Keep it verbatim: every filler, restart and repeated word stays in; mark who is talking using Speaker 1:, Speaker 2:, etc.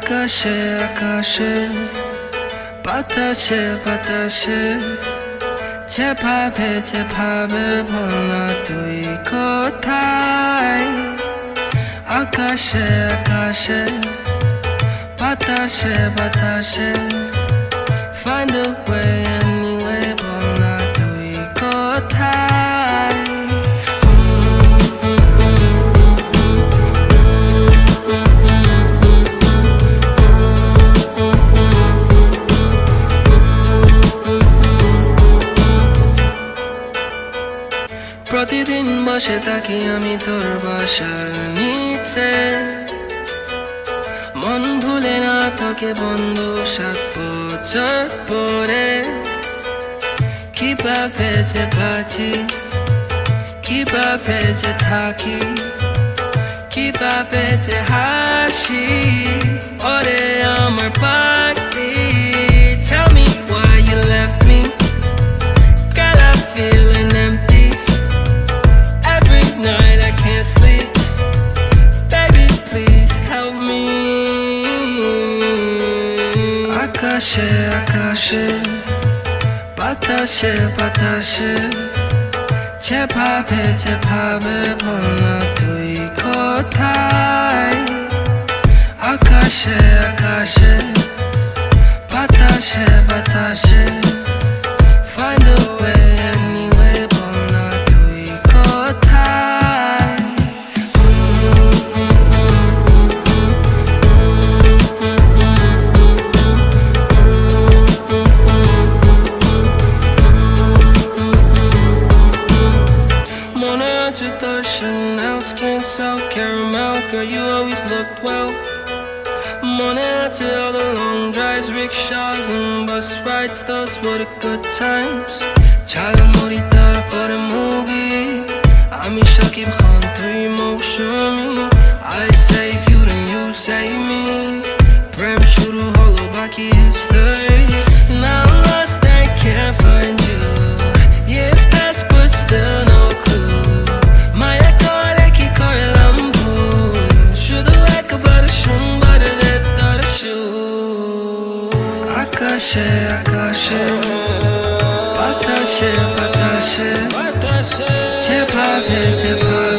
Speaker 1: আকাশে আকাশে বাতাসে বাতাসে যেভাবে যেভাবে বলনা তুই কোথায় আকাশে আকাশে বাতাসে বাতাসে find a way anyway বলনা তুই কোথায় প্রতিদিন বসে থাকি আমি তোর বাসার নিচে মন ভুলে না তোকে বন্ধু সাত বছর পরে কিভাবে যে বাঁচি কিভাবে যে থাকি কিভাবে যে হাসি ওরে আমার পাখি tell me why you left me girl I'm feeling empty every night I can't sleep baby please help me আকাশে আকাশে বাতাসে বাতাসে যেভাবে যেভাবে বলনা তুই কোথায় আকাশে আকাশে বাতাসে বাতাসে find a way anyway বলনা তুই কোথায় মনে আছে তোর Chanel skin so caramel girl you always looked well মনে আছে all the long drives rickshaws and bus rides those were the good times jhalmuri তারপরে মুভি আমি শাকিব খান তুই মৌসুমী I save you then you save me প্রেম শুরু হলো বাকি history now I'm lost and can't find you years pass but still no clue মায়া করে কি করলাম ভুল শুধু একবার শুনবার দে তোর সুর আকাশে আকাশে বাতাসে বাতাসে যেভাবে যেভাবে